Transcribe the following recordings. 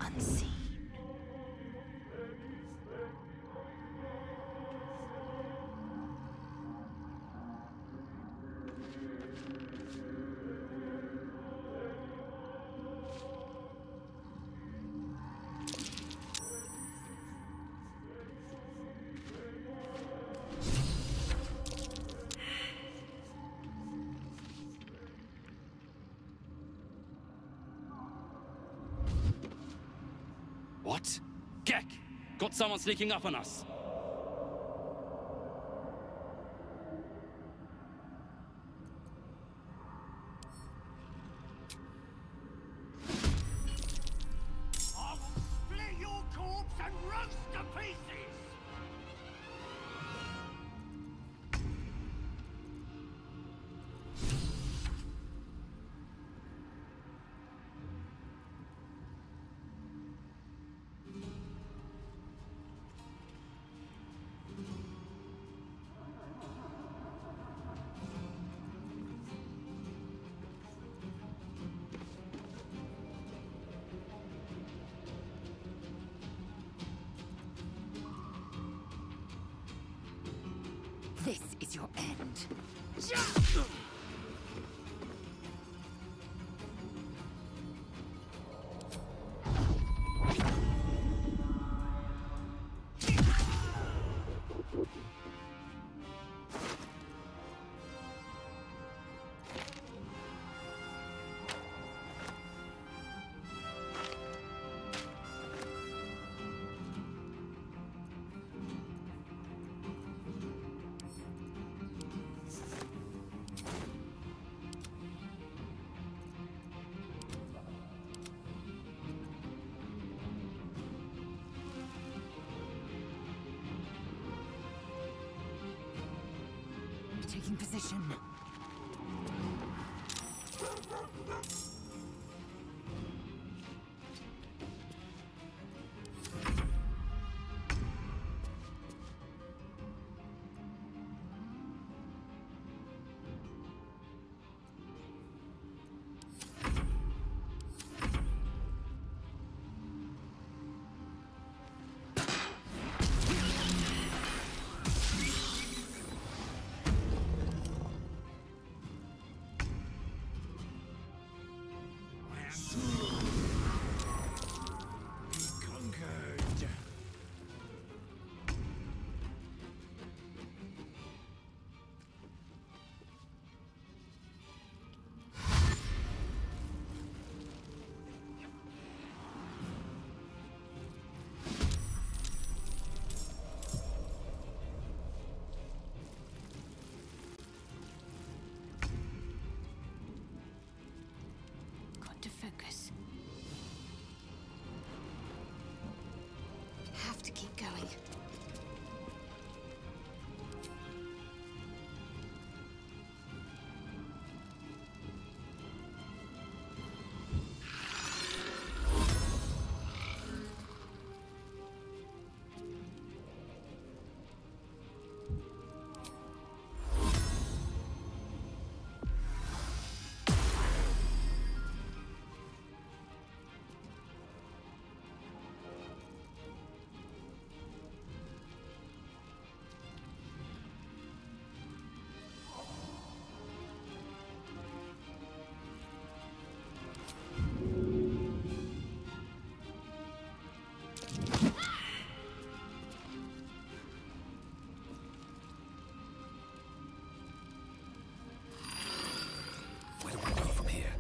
unseen. What? Gek! Got someone sneaking up on us! I will split your corpse and roast to pieces! This is your end. Taking position. Got to focus. Have to keep going. Where do I go from here?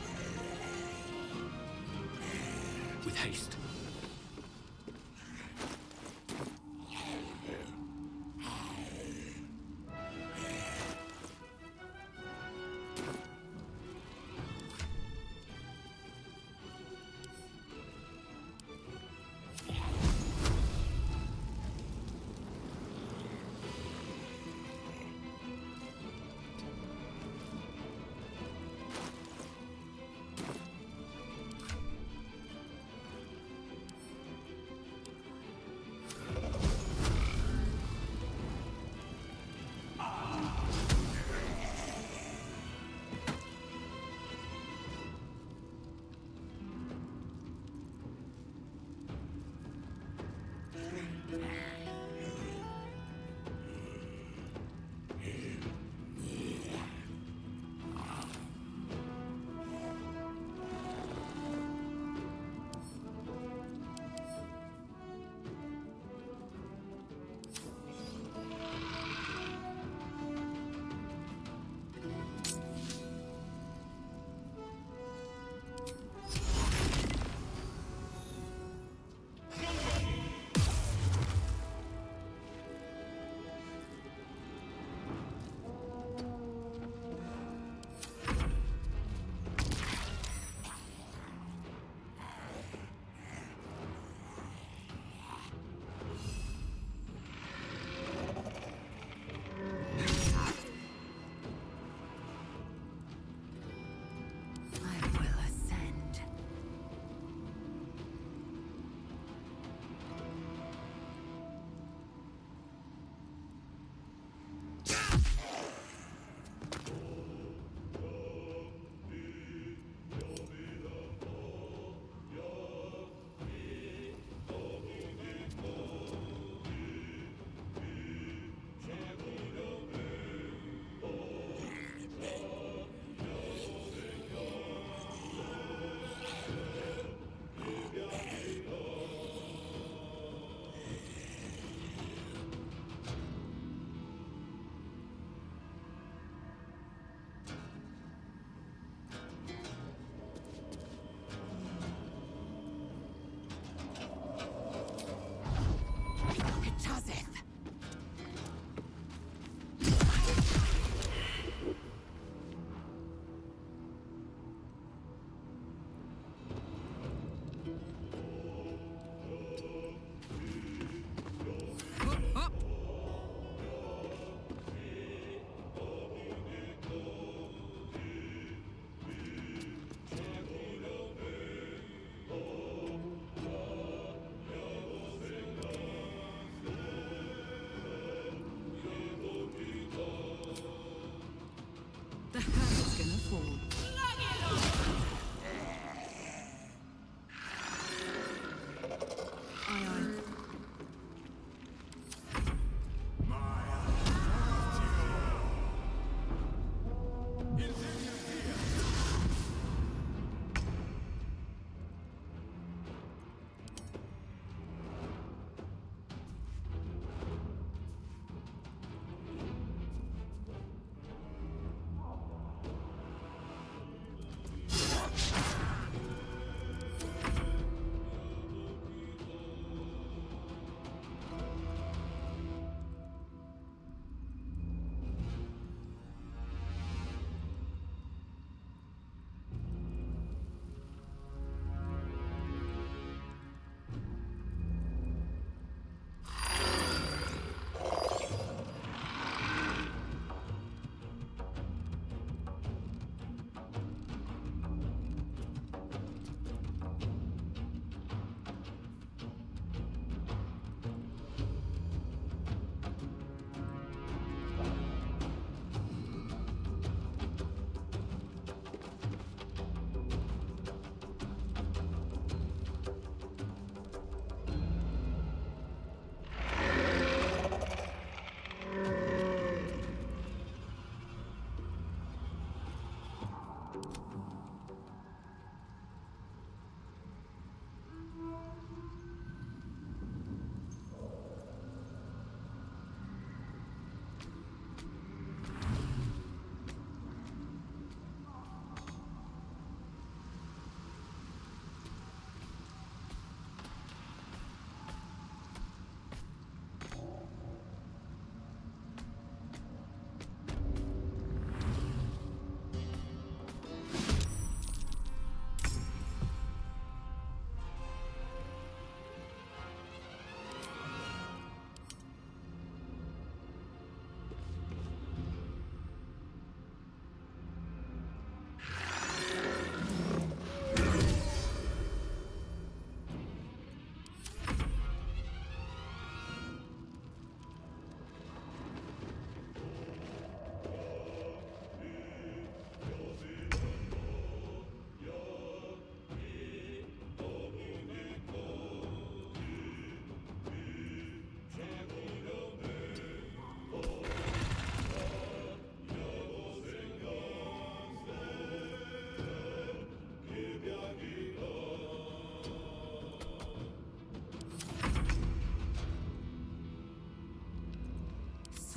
With haste.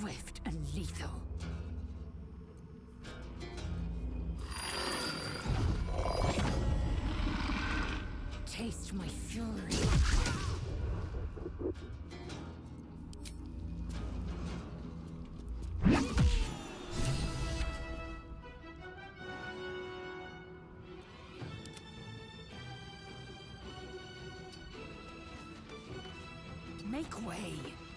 Swift and lethal. Taste my fury. Make way.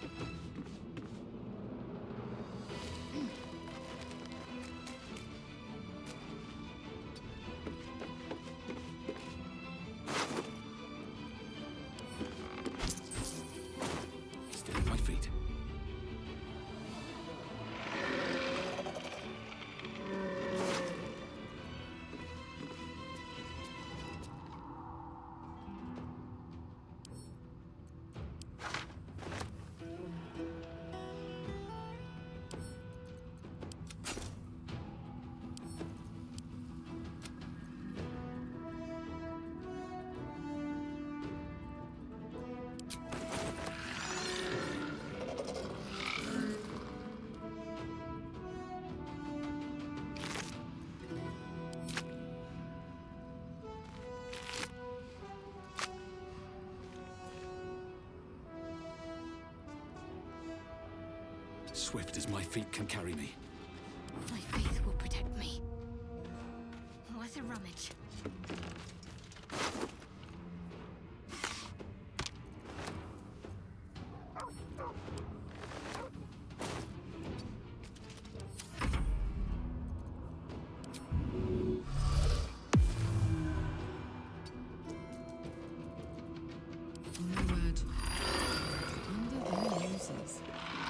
Stay at my feet. Swift as my feet can carry me. My faith will protect me. Worth a rummage. Onward. Under their noses.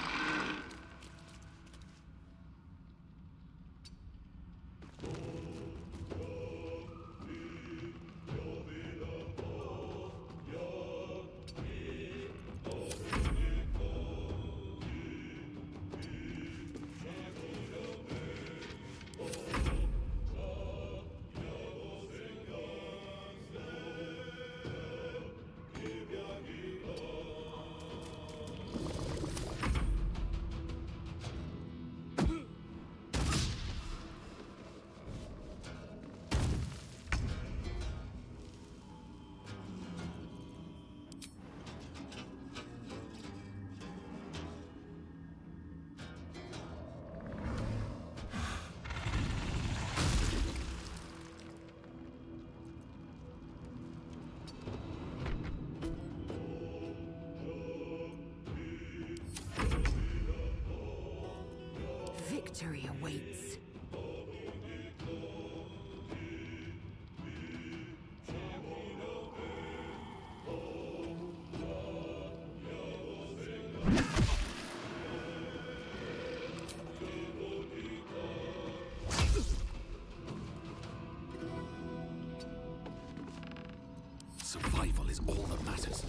Victory awaits. Survival is all that matters.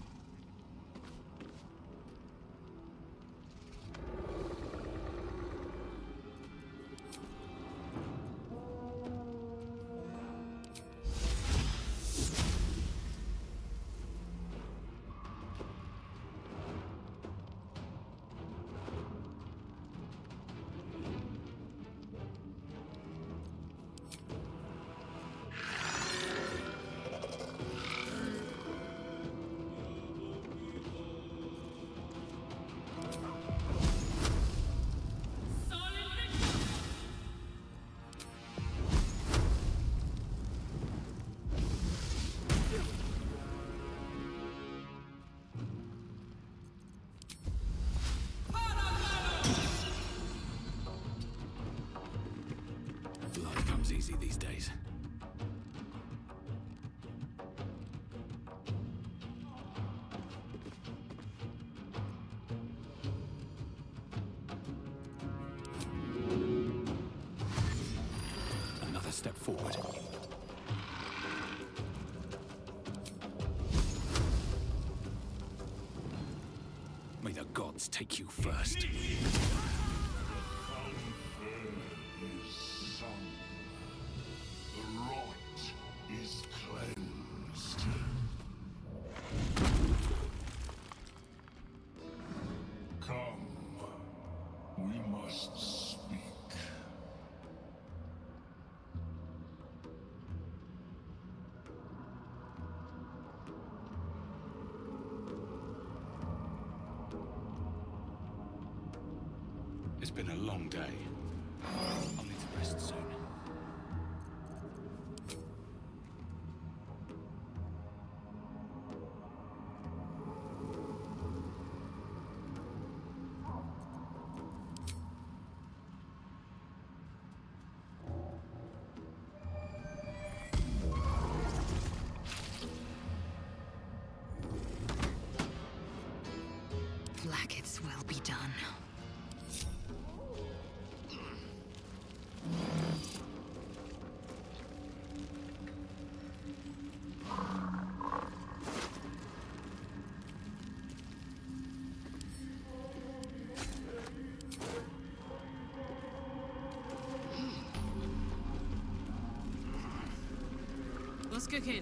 Life comes easy these days. Another step forward. May the gods take you first. The rot is cleansed. Come, It's been a long day. I'll need to rest soon. Blacket's will be done. What's cooking?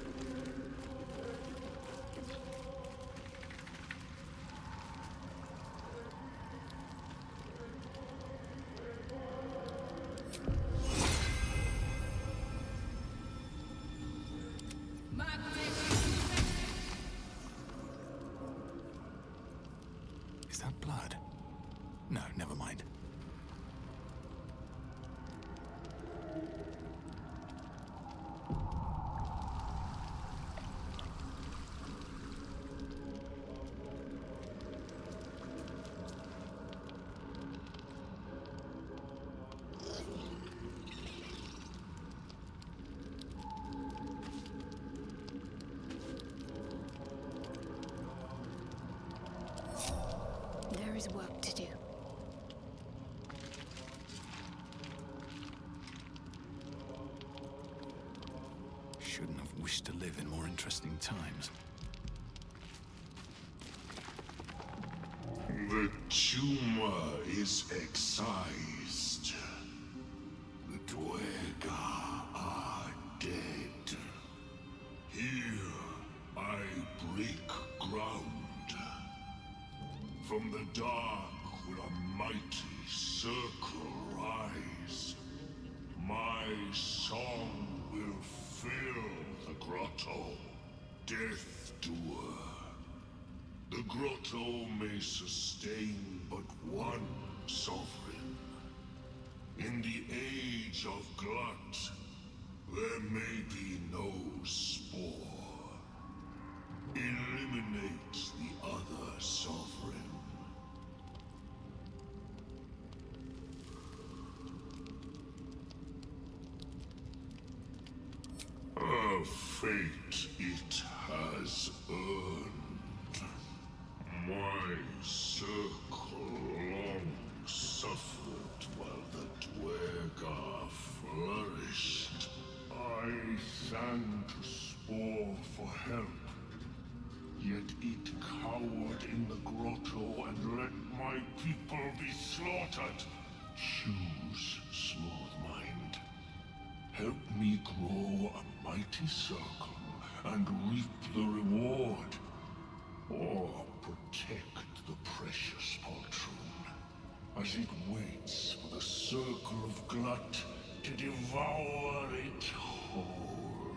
Is that blood? No, never mind. There is work to do. Shouldn't have wished to live in more interesting times. The tumor is excised. The Dwergar are dead. Here I break ground. From the dark will a mighty circle rise. My song will fill the grotto. Death Doer. The grotto may sustain but one sovereign. In the age of Glut, there may be no spore. Eliminate the other sovereign. A fate it has earned. My circle long suffered while the Dwergar flourished. I sang to Spore for help, yet it cowered in the grotto and let my people be slaughtered. Choose, Smooth Mind. Help me grow a mighty circle and reap the reward. Or protect the precious poltroon as it waits for the circle of Glut to devour it whole.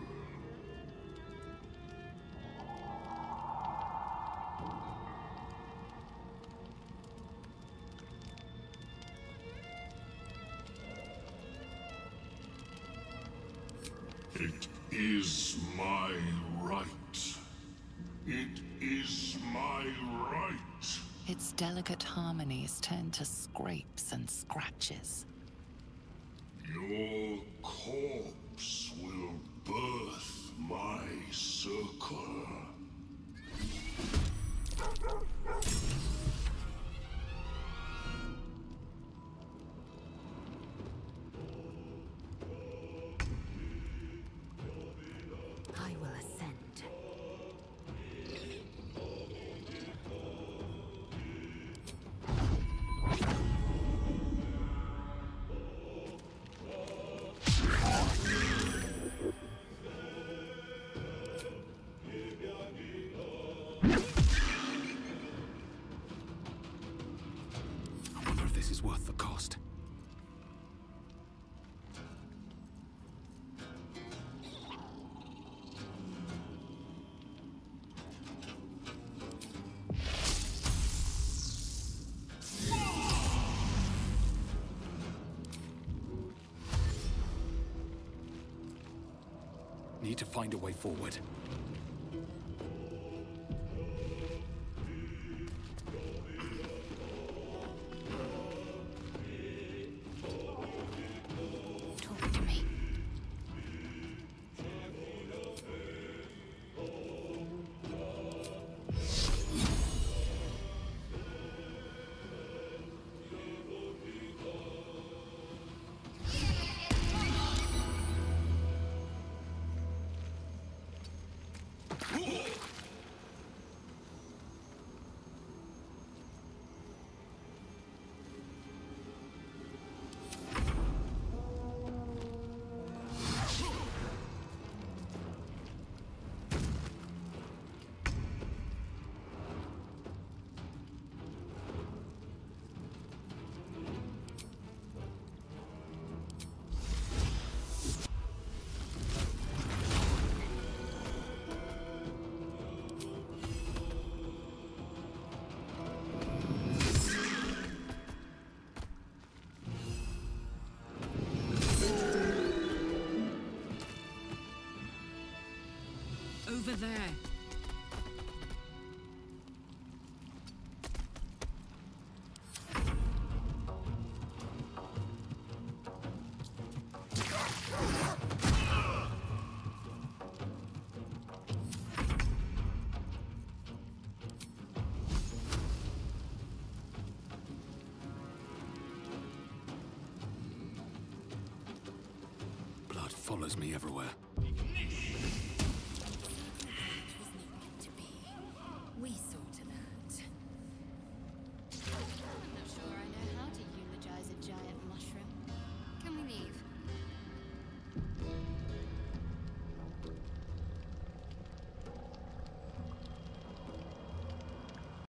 It is my right. It is my right. Its delicate harmonies turn to scrapes and scratches. Your corpse will birth my circle. I will ascend. need to find a way forward. Talk to me. Over there. Blood follows me everywhere.